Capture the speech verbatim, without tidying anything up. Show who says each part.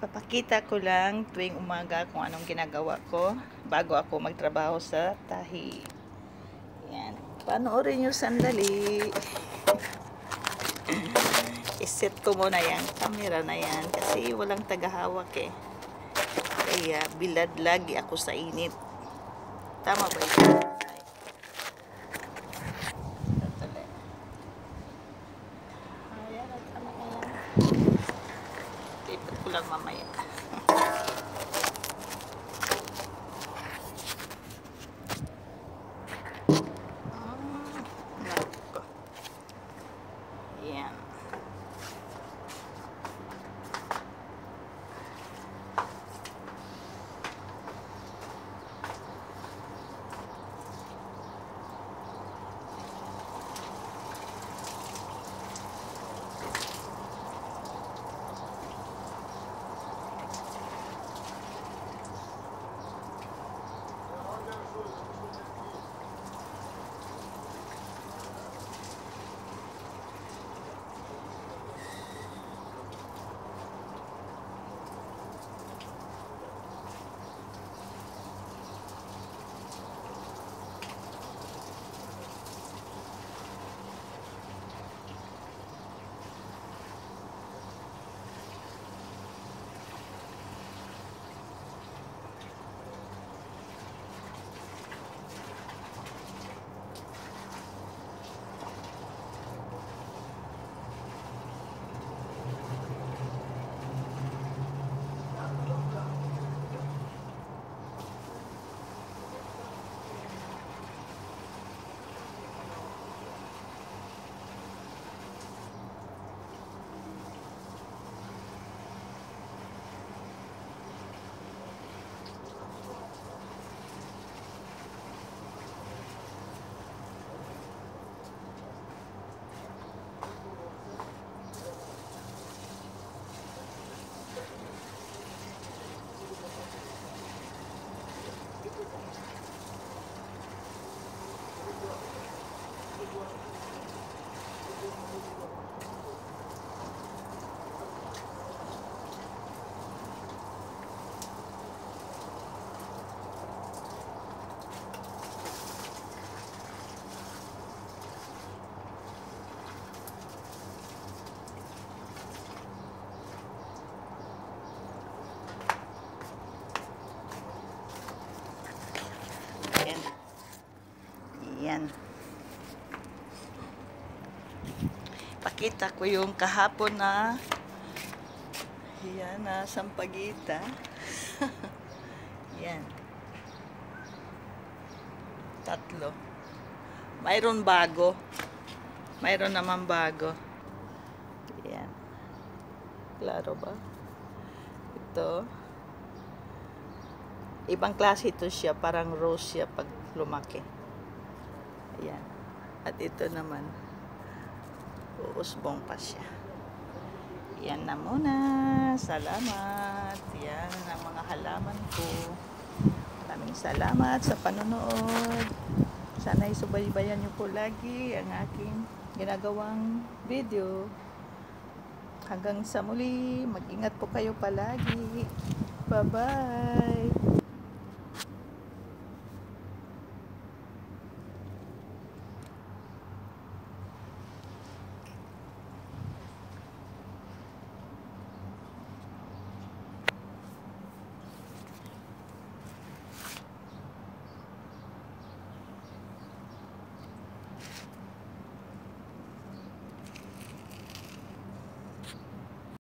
Speaker 1: Papakita ko lang tuwing umaga kung anong ginagawa ko bago ako magtrabaho sa tahi. Yan. Panoorin nyo sandali. Iset ko muna yung camera na yan kasi walang tagahawak eh. Kaya bilad lagi ako sa init. Tama ba ito? Ayan, tama na yan. Lipat ko lang mamaya. Yan. Yan. Pakita ko yung kahapon na yan na sampagita. Yan. Tatlo. Mayroon bago. Mayroon naman bago. Yan. Klaro ba? Ito. Ibang klase ito siya. Parang rose siya pag lumaki. Ayan. At ito naman, uusbong pa siya. Yan na muna. Salamat. Yan ang mga halaman ko. Maraming salamat sa panonood. Sana isubaybayan niyo po lagi ang aking ginagawang video. Hanggang sa muli, mag-ingat po kayo palagi. Bye-bye.